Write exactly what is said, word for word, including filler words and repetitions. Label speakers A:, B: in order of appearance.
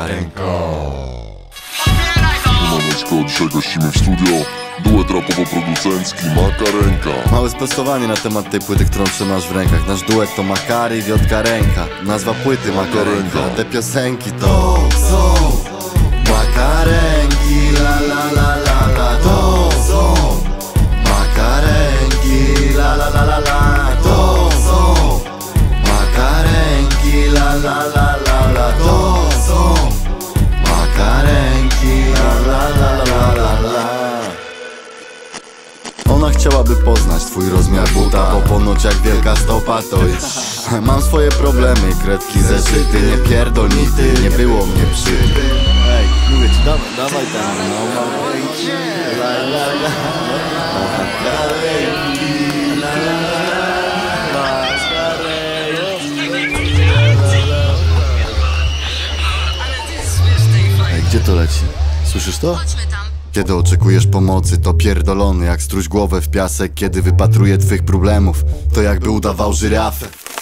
A: Makarenka.
B: Maneczko, dzisiaj gościmy w studio duet rapowo-producencki Makarenka.
A: Małe sprostowanie na temat tej płyty, którą trzymasz w rękach. Nasz duet to Makary, Wiotka Ręka. Nazwa płyty Makarenka. Te piosenki to są Makarenki, la la la la la. To są Makarenki, la la la la la. To są Makarenki, la la la la la. To są Makarenki, la la la la la la. Ona chciałaby poznać twój rozmiar buta, bo ponoć jak wielka stopa to jest. Mam swoje problemy, kredki zeszyty. Nie pierdol mi ty, nie było mnie przy. Ej, mówię ci, dawaj, dawaj tam, no Makarenki, la la la. Makarenki, la la la. Ej, gdzie to leci? Słyszysz to? Kiedy oczekujesz pomocy, to pierdolony jak struś głowę w piasek. Kiedy wypatruje twych problemów, to jakby udawał żyrafę.